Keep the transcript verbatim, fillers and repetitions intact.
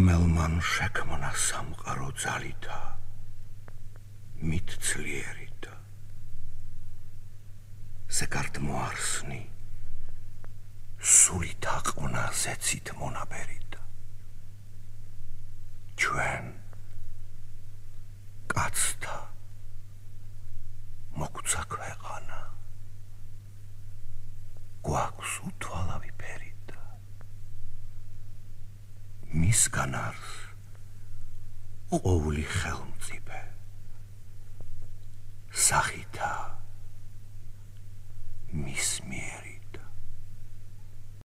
რომელმან შექმნა სამყარო ძალითა, მithclierita. ზეგარდმოარსნი, სულით აყונה ზეცით მონაბერიდა. ჩვენ კაცთა მოგვცა ქვეყანა, გვაქვს უთვალავი ფერიდა. მისგან არის ყოვლი ხელმწიფე, სახითა მის მიერ